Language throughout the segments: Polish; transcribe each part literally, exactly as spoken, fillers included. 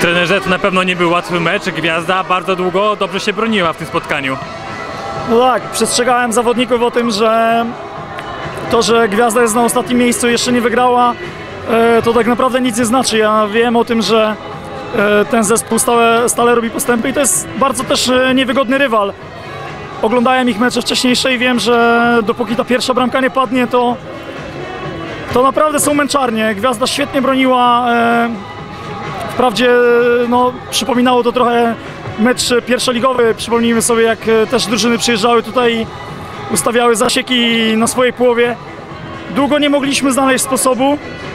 Trenerze, to na pewno nie był łatwy mecz. Gwiazda bardzo długo dobrze się broniła w tym spotkaniu. No tak, przestrzegałem zawodników o tym, że to, że Gwiazda jest na ostatnim miejscu i jeszcze nie wygrała, to tak naprawdę nic nie znaczy. Ja wiem o tym, że ten zespół stale, stale robi postępy i to jest bardzo też niewygodny rywal. Oglądałem ich mecze wcześniejsze i wiem, że dopóki ta pierwsza bramka nie padnie, to, to naprawdę są męczarnie. Gwiazda świetnie broniła. Wprawdzie no, przypominało to trochę mecz pierwszoligowy. Przypomnijmy sobie, jak też drużyny przyjeżdżały tutaj i ustawiały zasieki na swojej połowie. Długo nie mogliśmy znaleźć sposobu.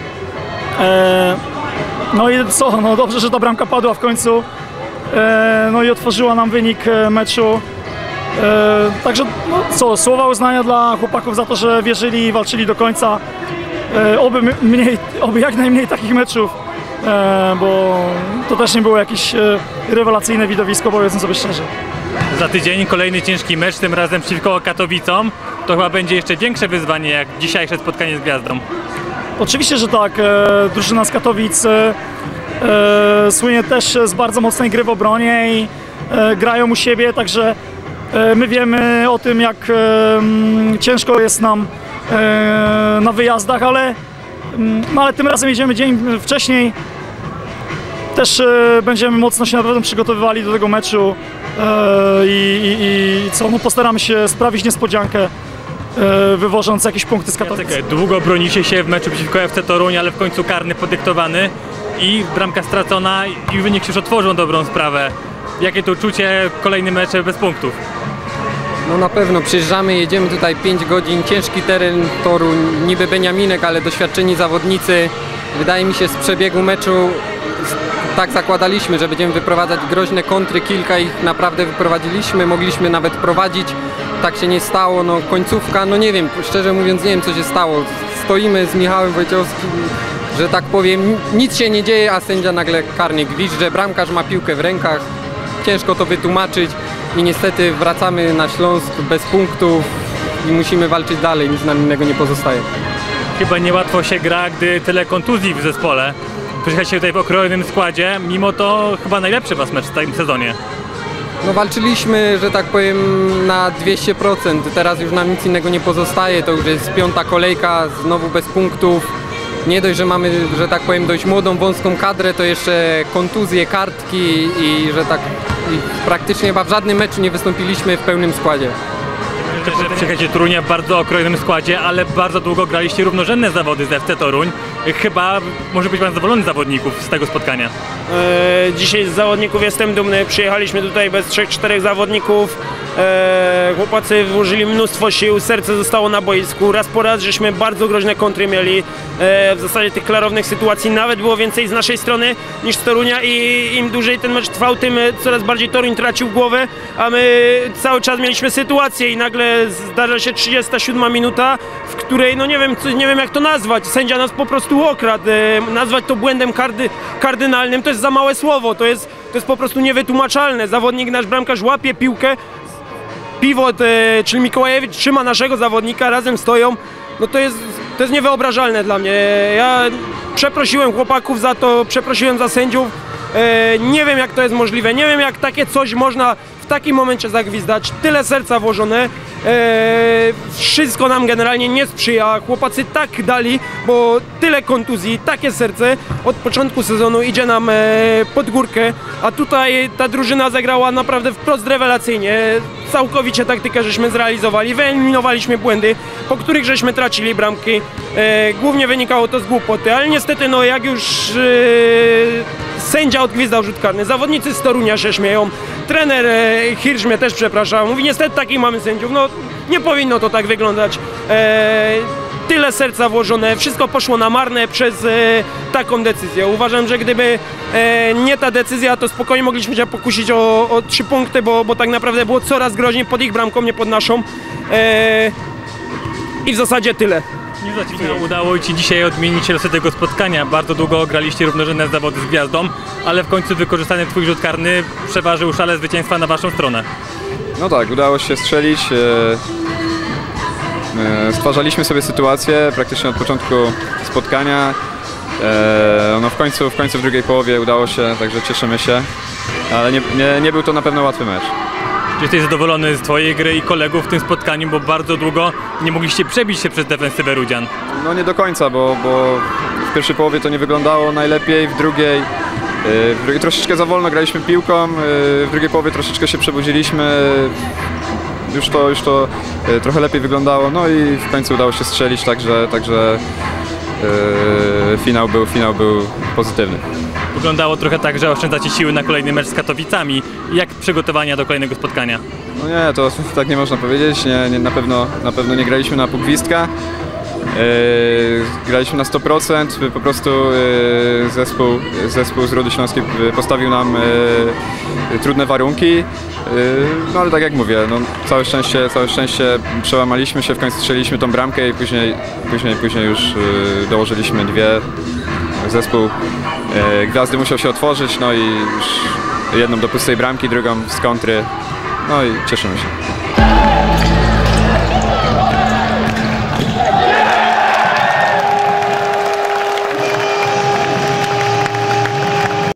No i co, no dobrze, że ta bramka padła w końcu. No i otworzyła nam wynik meczu. Także no co, słowa uznania dla chłopaków za to, że wierzyli i walczyli do końca. Oby, mniej, oby jak najmniej takich meczów, bo to też nie było jakieś rewelacyjne widowisko, powiedzmy sobie szczerze. Za tydzień kolejny ciężki mecz, tym razem przeciwko Katowicom. To chyba będzie jeszcze większe wyzwanie jak dzisiejsze spotkanie z Gwiazdą. Oczywiście, że tak. Drużyna z Katowic słynie też z bardzo mocnej gry w obronie i grają u siebie, także my wiemy o tym, jak ciężko jest nam na wyjazdach, ale, no ale tym razem jedziemy dzień wcześniej. Też będziemy mocno się na pewno przygotowywali do tego meczu i, i, i co, no postaramy się sprawić niespodziankę, wywożąc jakieś punkty z Katowic. Długo bronicie się w meczu przeciwko F C Toruń, ale w końcu karny podyktowany i bramka stracona i wynik już otworzył dobrą sprawę. Jakie to uczucie, kolejny mecz bez punktów? No na pewno, przyjeżdżamy, jedziemy tutaj pięć godzin, ciężki teren Toruń, niby Beniaminek, ale doświadczeni zawodnicy. Wydaje mi się, z przebiegu meczu tak zakładaliśmy, że będziemy wyprowadzać groźne kontry, kilka ich naprawdę wyprowadziliśmy, mogliśmy nawet prowadzić. Tak się nie stało, no końcówka, no nie wiem, szczerze mówiąc nie wiem co się stało. Stoimy z Michałem Wojciechowskim, że tak powiem, nic się nie dzieje, a sędzia nagle karnie gwizdże, bramkarz ma piłkę w rękach, ciężko to wytłumaczyć i niestety wracamy na Śląsk bez punktów i musimy walczyć dalej, nic nam innego nie pozostaje. Chyba niełatwo się gra, gdy tyle kontuzji w zespole. Przyjechaliście tutaj w okrojonym składzie, mimo to chyba najlepszy was mecz w tym sezonie. No walczyliśmy, że tak powiem, na dwieście procent, teraz już nam nic innego nie pozostaje, to już jest piąta kolejka, znowu bez punktów. Nie dość, że mamy, że tak powiem, dość młodą, wąską kadrę, to jeszcze kontuzje, kartki i że tak i praktycznie chyba w żadnym meczu nie wystąpiliśmy w pełnym składzie. Przyjechaliście Torunia w bardzo okrojonym składzie, ale bardzo długo graliście równorzędne zawody z F C Toruń. Chyba może być pan zadowolony z zawodników z tego spotkania? E, dzisiaj z zawodników jestem dumny. Przyjechaliśmy tutaj bez trzech, czterech zawodników. E, chłopacy włożyli mnóstwo sił, serce zostało na boisku. Raz po raz żeśmy bardzo groźne kontry mieli. E, w zasadzie tych klarownych sytuacji nawet było więcej z naszej strony niż z Torunia i im dłużej ten mecz trwał, tym coraz bardziej Toruń tracił głowę, a my cały czas mieliśmy sytuację i nagle zdarza się trzydziesta siódma minuta, w której no nie wiem, nie wiem jak to nazwać. Sędzia nas po prostu okradł. E, nazwać to błędem kardy, kardynalnym to jest za małe słowo, to jest, to jest po prostu niewytłumaczalne. Zawodnik, nasz bramkarz łapie piłkę, Piwot, e, czyli Mikołajewicz trzyma naszego zawodnika, razem stoją, no to jest, to jest niewyobrażalne dla mnie. Ja przeprosiłem chłopaków za to, przeprosiłem za sędziów, e, nie wiem jak to jest możliwe, nie wiem jak takie coś można w takim momencie zagwizdać, tyle serca włożone, e, wszystko nam generalnie nie sprzyja, chłopacy tak dali, bo tyle kontuzji, takie serce od początku sezonu idzie nam e, pod górkę, a tutaj ta drużyna zagrała naprawdę wprost rewelacyjnie, całkowicie taktykę żeśmy zrealizowali, wyeliminowaliśmy błędy, po których żeśmy tracili bramki, e, głównie wynikało to z głupoty, ale niestety no jak już e, sędzia odgwizdał rzut karny, zawodnicy z Torunia się śmieją, trener e, Hirsch mnie też przepraszał, mówi niestety takich mamy sędziów, no nie powinno to tak wyglądać, e, tyle serca włożone, wszystko poszło na marne przez e, taką decyzję. Uważam, że gdyby e, nie ta decyzja, to spokojnie mogliśmy się pokusić o, o trzy punkty, bo, bo tak naprawdę było coraz groźniej pod ich bramką, nie pod naszą e, i w zasadzie tyle. Nie udało ci dzisiaj odmienić losy tego spotkania. Bardzo długo graliście równorzędne zawody z Gwiazdą, ale w końcu wykorzystany twój rzut karny przeważył szale zwycięstwa na waszą stronę. No tak, udało się strzelić. Stwarzaliśmy sobie sytuację praktycznie od początku spotkania. E, no w końcu, w końcu w drugiej połowie udało się, także cieszymy się, ale nie, nie, nie był to na pewno łatwy mecz. Czy jesteś zadowolony z twojej gry i kolegów w tym spotkaniu, bo bardzo długo nie mogliście przebić się przez defensywę Rudzian? No nie do końca, bo, bo w pierwszej połowie to nie wyglądało najlepiej, w drugiej, w drugiej troszeczkę za wolno graliśmy piłką, w drugiej połowie troszeczkę się przebudziliśmy, już to, już to trochę lepiej wyglądało, no i w końcu udało się strzelić, także, także yy, finał był, finał był pozytywny. Wyglądało trochę tak, że oszczędzacie siły na kolejny mecz z Katowicami. Jak przygotowania do kolejnego spotkania? No nie, to tak nie można powiedzieć, nie, nie, na, pewno, na pewno nie graliśmy na pół gwizdka. Yy, graliśmy na sto procent, po prostu yy, zespół, zespół z Rudy Śląskiej postawił nam yy, trudne warunki, yy, no ale tak jak mówię, no, całe szczęście, całe szczęście przełamaliśmy się, w końcu strzeliliśmy tą bramkę i później, później, później już yy, dołożyliśmy dwie. Zespół yy, Gwiazdy musiał się otworzyć, no i już jedną do pustej bramki, drugą z kontry, no i cieszymy się.